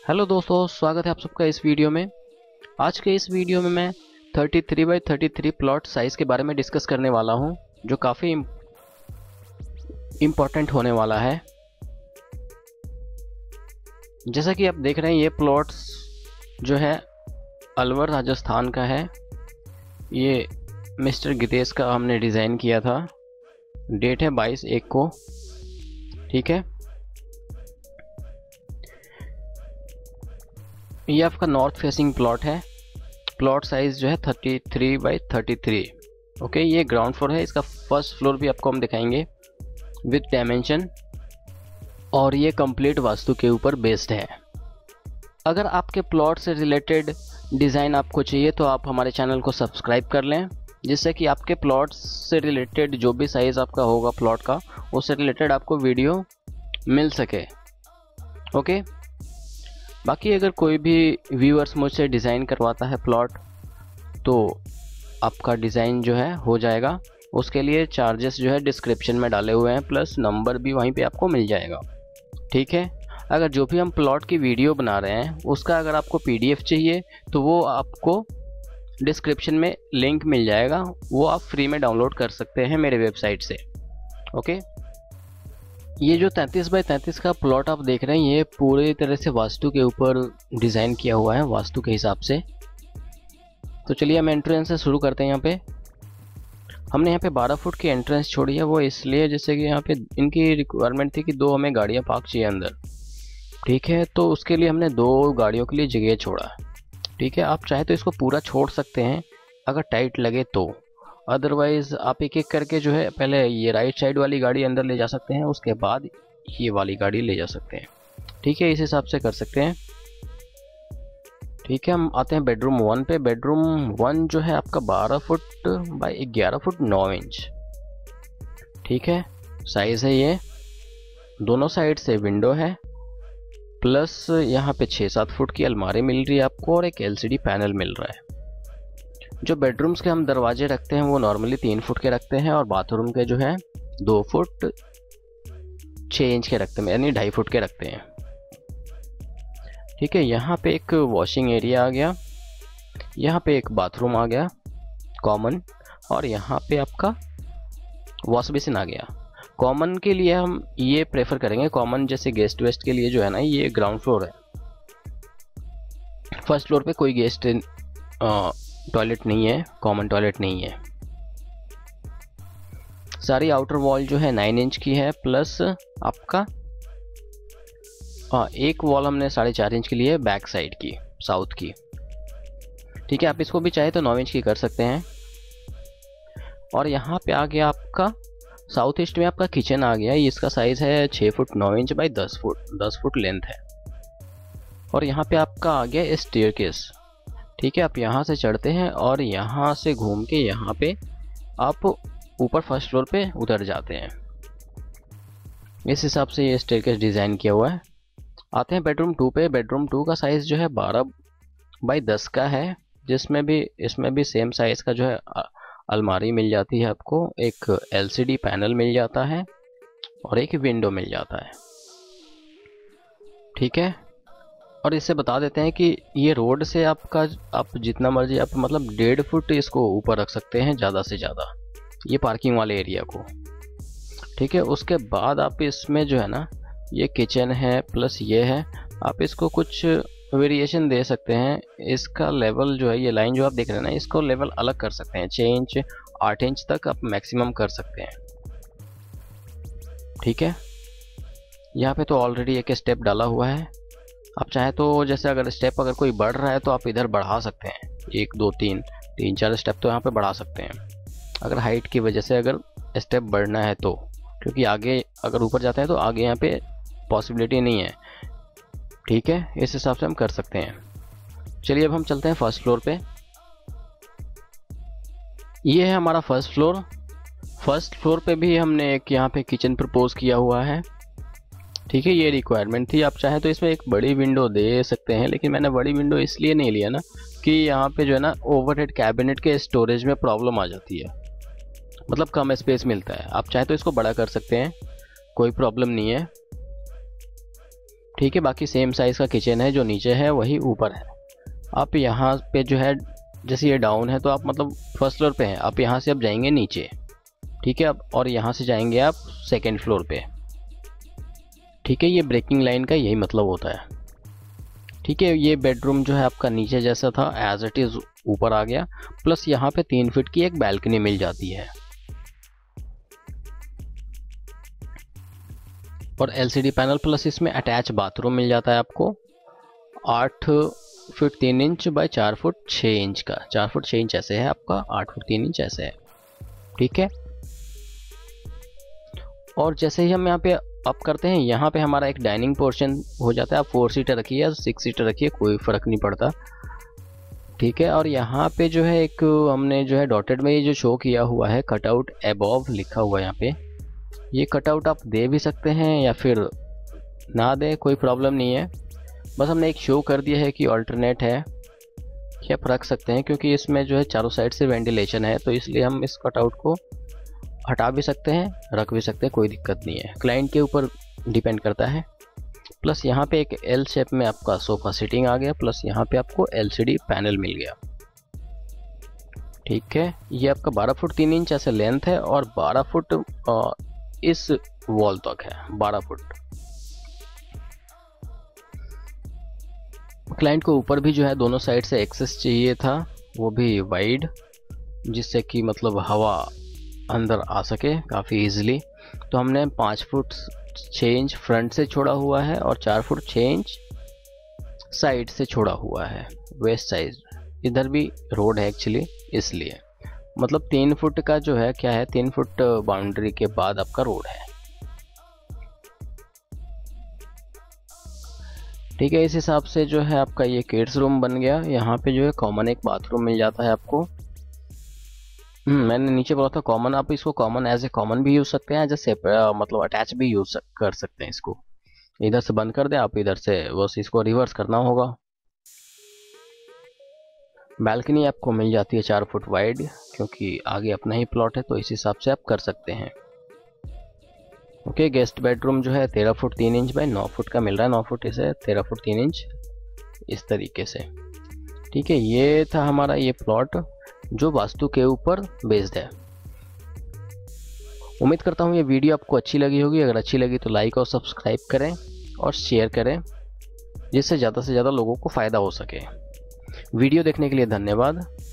Hello दोस्तों, स्वागत है आप सबका इस वीडियो में। आज के इस वीडियो में मैं 33 बाई 33 प्लॉट साइज़ के बारे में डिस्कस करने वाला हूं, जो काफ़ी इम्पोर्टेंट होने वाला है। जैसा कि आप देख रहे हैं, ये प्लॉट्स जो है अलवर राजस्थान का है। ये मिस्टर गितेश का हमने डिज़ाइन किया था। डेट है 22/1 को। ठीक है, ये आपका नॉर्थ फेसिंग प्लॉट है। प्लॉट साइज जो है 33 बाई 33। ओके, ये ग्राउंड फ्लोर है। इसका फर्स्ट फ्लोर भी आपको हम दिखाएंगे विद डायमेंशन, और ये कंप्लीट वास्तु के ऊपर बेस्ड है। अगर आपके प्लॉट से रिलेटेड डिज़ाइन आपको चाहिए तो आप हमारे चैनल को सब्सक्राइब कर लें, जिससे कि आपके प्लॉट से रिलेटेड जो भी साइज़ आपका होगा प्लॉट का, उससे रिलेटेड आपको वीडियो मिल सके। ओके, बाकी अगर कोई भी व्यूअर्स मुझसे डिज़ाइन करवाता है प्लॉट, तो आपका डिज़ाइन जो है हो जाएगा। उसके लिए चार्जेस जो है डिस्क्रिप्शन में डाले हुए हैं, प्लस नंबर भी वहीं पे आपको मिल जाएगा। ठीक है, अगर जो भी हम प्लॉट की वीडियो बना रहे हैं उसका अगर आपको PDF चाहिए तो वो आपको डिस्क्रिप्शन में लिंक मिल जाएगा, वो आप फ्री में डाउनलोड कर सकते हैं मेरे वेबसाइट से। ओके, ये जो 33 बाई 33 का प्लॉट आप देख रहे हैं, ये पूरी तरह से वास्तु के ऊपर डिज़ाइन किया हुआ है, वास्तु के हिसाब से। तो चलिए हम एंट्रेंस से शुरू करते हैं। यहाँ पे हमने यहाँ पे 12 फुट की एंट्रेंस छोड़ी है। वो इसलिए जैसे कि यहाँ पे इनकी रिक्वायरमेंट थी कि 2 हमें गाड़ियाँ पार्क चाहिए अंदर। ठीक है, तो उसके लिए हमने 2 गाड़ियों के लिए जगह छोड़ा। ठीक है, आप चाहे तो इसको पूरा छोड़ सकते हैं अगर टाइट लगे तो। अदरवाइज़ आप एक एक करके जो है पहले ये राइट साइड वाली गाड़ी अंदर ले जा सकते हैं, उसके बाद ये वाली गाड़ी ले जा सकते हैं। ठीक है, इस हिसाब से कर सकते हैं। ठीक है, हम आते हैं बेडरूम 1 पे। बेडरूम 1 जो है आपका 12 फुट बाई 11 फुट 9 इंच। ठीक है, साइज़ है ये। दोनों साइड से विंडो है, प्लस यहाँ पे 6-7 फुट की अलमारी मिल रही है आपको, और एक LCD पैनल मिल रहा है। जो बेडरूम्स के हम दरवाजे रखते हैं वो नॉर्मली 3 फुट के रखते हैं, और बाथरूम के जो है 2 फुट 6 इंच के रखते हैं, यानी 2.5 फुट के रखते हैं। ठीक है, यहाँ पे एक वॉशिंग एरिया आ गया, यहाँ पे एक बाथरूम आ गया कॉमन, और यहाँ पे आपका वॉश बेसिन आ गया। कॉमन के लिए हम ये प्रेफर करेंगे, कॉमन जैसे गेस्ट वेस्ट के लिए जो है ना, ये ग्राउंड फ्लोर है। फर्स्ट फ्लोर पे कोई गेस्ट टॉयलेट नहीं है, कॉमन टॉयलेट नहीं है। सारी आउटर वॉल जो है 9 इंच की है, प्लस आपका एक वॉल हमने 4.5 इंच की ली है बैक साइड की, साउथ की। ठीक है, आप इसको भी चाहे तो 9 इंच की कर सकते हैं। और यहाँ पे आ गया आपका साउथ ईस्ट में आपका किचन आ गया। इसका साइज़ है 6 foot 9 inch by 10 foot length है। और यहाँ पे आपका आ गया स्टेयरकेस। ठीक है, आप यहाँ से चढ़ते हैं और यहाँ से घूम के यहाँ पे आप ऊपर फर्स्ट फ्लोर पे उतर जाते हैं। इस हिसाब से ये स्टेयरकेस डिज़ाइन किया हुआ है। आते हैं बेडरूम 2 पे। बेडरूम 2 का साइज़ जो है 12 बाई 10 का है, जिसमें भी इसमें भी सेम साइज़ का जो है अलमारी मिल जाती है आपको, एक LCD पैनल मिल जाता है, और एक विंडो मिल जाता है। ठीक है, और इससे बता देते हैं कि ये रोड से आपका आप जितना मर्जी आप मतलब 1.5 फुट इसको ऊपर रख सकते हैं ज़्यादा से ज़्यादा, ये पार्किंग वाले एरिया को। ठीक है, उसके बाद आप इसमें जो है ना, ये किचन है प्लस ये है, आप इसको कुछ वेरिएशन दे सकते हैं। इसका लेवल जो है, ये लाइन जो आप देख रहे हैं ना, इसको लेवल अलग कर सकते हैं। 6 इंच 8 इंच तक आप मैक्सिमम कर सकते हैं। ठीक है, यहाँ पे तो ऑलरेडी एक स्टेप डाला हुआ है। आप चाहे तो जैसे अगर स्टेप अगर कोई बढ़ रहा है तो आप इधर बढ़ा सकते हैं, 1 2 3 4 स्टेप तो यहाँ पे बढ़ा सकते हैं, अगर हाइट की वजह से अगर स्टेप बढ़ना है तो। क्योंकि आगे अगर ऊपर जाता है तो आगे यहाँ पे पॉसिबिलिटी नहीं है। ठीक है, इस हिसाब से हम कर सकते हैं। चलिए अब हम चलते हैं फर्स्ट फ्लोर पे। ये है हमारा फर्स्ट फ्लोर। फर्स्ट फ्लोर पे भी हमने एक यहाँ पे किचन प्रपोज किया हुआ है। ठीक है, ये रिक्वायरमेंट थी। आप चाहे तो इसमें एक बड़ी विंडो दे सकते हैं, लेकिन मैंने बड़ी विंडो इसलिए नहीं लिया ना कि यहाँ पे जो है ना ओवरहेड कैबिनेट के स्टोरेज में प्रॉब्लम आ जाती है, मतलब कम स्पेस मिलता है। आप चाहे तो इसको बड़ा कर सकते हैं, कोई प्रॉब्लम नहीं है। ठीक है, बाकी सेम साइज़ का किचन है, जो नीचे है वही ऊपर है। आप यहाँ पे जो है, जैसे ये डाउन है तो आप मतलब फर्स्ट फ्लोर पे हैं, आप यहाँ से अब जाएंगे नीचे, ठीक है, अब और यहाँ से जाएंगे आप सेकेंड फ्लोर पे। ठीक है, ये ब्रेकिंग लाइन का यही मतलब होता है। ठीक है, ये बेडरूम जो है आपका नीचे जैसा था एज इट इज़ ऊपर आ गया, प्लस यहाँ पे 3 फीट की एक बैल्कनी मिल जाती है और एलसीडी पैनल, प्लस इसमें अटैच बाथरूम मिल जाता है आपको 8 feet 3 inch by 4 foot 6 inch का। 4 फुट 6 इंच ऐसे है आपका, 8 फुट 3 इंच ऐसे है। ठीक है, और जैसे ही हम यहाँ पे अप करते हैं, यहाँ पे हमारा एक डाइनिंग पोर्शन हो जाता है। आप 4 सीटर रखिए या 6 सीटर रखिए, कोई फ़र्क नहीं पड़ता। ठीक है, और यहाँ पे जो है एक हमने जो है डॉटेड में ये जो शो किया हुआ है कटआउट अबव लिखा हुआ है यहाँ पे, ये कटआउट आप दे भी सकते हैं या फिर ना दें, कोई प्रॉब्लम नहीं है। बस हमने एक शो कर दिया है कि अल्टरनेट है कि आप रख सकते हैं, क्योंकि इसमें जो है चारों साइड से वेंटिलेशन है, तो इसलिए हम इस कटआउट को हटा भी सकते हैं, रख भी सकते हैं, कोई दिक्कत नहीं है, क्लाइंट के ऊपर डिपेंड करता है। प्लस यहाँ पे एक एल शेप में आपका सोफ़ा सीटिंग आ गया, प्लस यहाँ पे आपको एलसीडी पैनल मिल गया। ठीक है, ये आपका 12 फुट 3 इंच ऐसे लेंथ है और 12 फुट इस वॉल तक है, 12 फुट। क्लाइंट को ऊपर भी जो है दोनों साइड से एक्सेस चाहिए था, वो भी वाइड, जिससे कि मतलब हवा अंदर आ सके काफ़ी इजीली। तो हमने 5 फुट 6 इंच फ्रंट से छोड़ा हुआ है और 4 फुट 6 इंच साइड से छोड़ा हुआ है, वेस्ट साइड। इधर भी रोड है एक्चुअली, इसलिए मतलब 3 फुट का जो है क्या है, 3 फुट बाउंड्री के बाद आपका रोड है। ठीक है, इस हिसाब से जो है आपका ये किड्स रूम बन गया। यहाँ पे जो है कॉमन एक बाथरूम मिल जाता है आपको। मैंने नीचे बोला था कॉमन, आप इसको कॉमन एज ए कॉमन भी यूज सकते हैं, जैसे मतलब अटैच भी यूज कर सकते हैं। इसको इधर से बंद कर दें आप, इधर से बस इसको रिवर्स करना होगा। बैल्कनी आपको मिल जाती है 4 फुट वाइड, क्योंकि आगे अपना ही प्लॉट है, तो इस हिसाब से आप कर सकते हैं। ओके, गेस्ट बेडरूम जो है 13 फुट 3 इंच बाय 9 फुट का मिल रहा है, 9 फुट इसे 13 फुट 3 इंच इस तरीके से। ठीक है, ये था हमारा ये प्लॉट जो वास्तु के ऊपर बेस्ड है। उम्मीद करता हूँ ये वीडियो आपको अच्छी लगी होगी। अगर अच्छी लगी तो लाइक और सब्सक्राइब करें और शेयर करें, जिससे ज़्यादा से ज़्यादा लोगों को फ़ायदा हो सके। वीडियो देखने के लिए धन्यवाद।